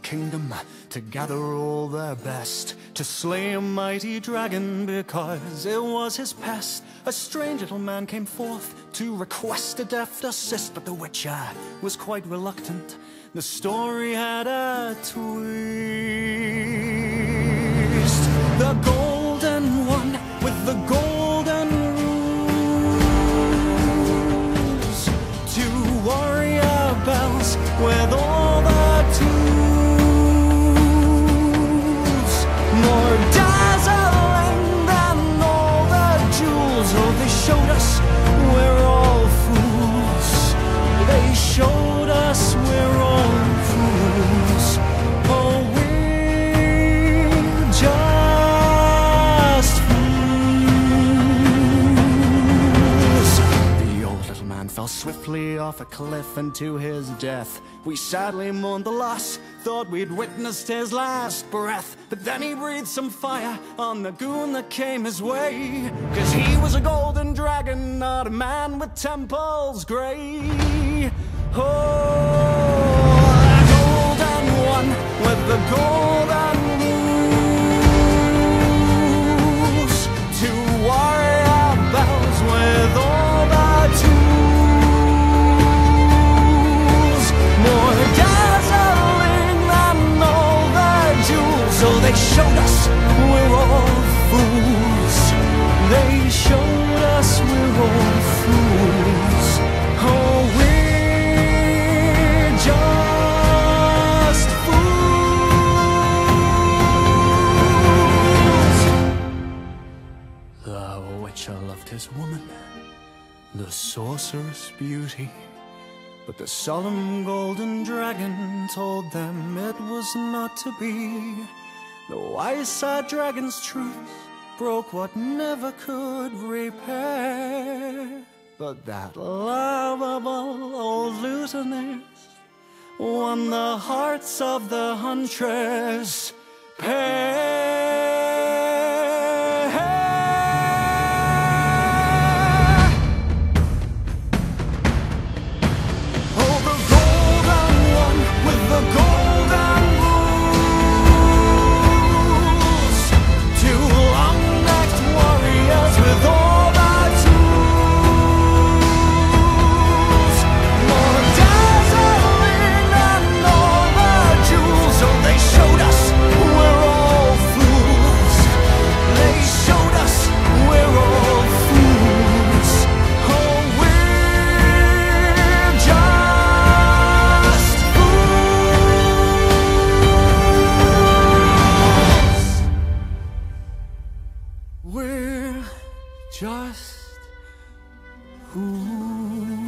kingdom to gather all their best to slay a mighty dragon because it was his pest. A strange little man came forth to request a deft assist, but the witcher was quite reluctant. The story had a twist. The golden one with the golden rules, two warrior bells with all the tools, more dazzling than all the jewels. Oh, they showed us we're all fools. They showed us we're all fools. Oh, we're just fools. The old little man fell swiftly off a cliff into his death. We sadly mourned the loss, thought we'd witnessed his last breath. But then he breathed some fire on the goon that came his way, 'cause he was a golden dragon, not a man with temples gray. Oh, the golden one with the golden rules, two warrior bells with all the tools, more dazzling than all the jewels. So they showed us we're all fools. They showed us we're all fools. Oh, we're just fools. The witcher loved his woman, the sorceress beauty, but the solemn golden dragon told them it was not to be. The wise sad dragon's truth broke what never could repair. But that lovable old lutenist won the hearts of the huntress pair. Oh, the golden one with the golden rules, two long-necked warriors with all the tools, more dazzling than all the jewels. Oh, they showed us we're all fools. They showed us we're all fools. Oh, we're just fools. We're just fools.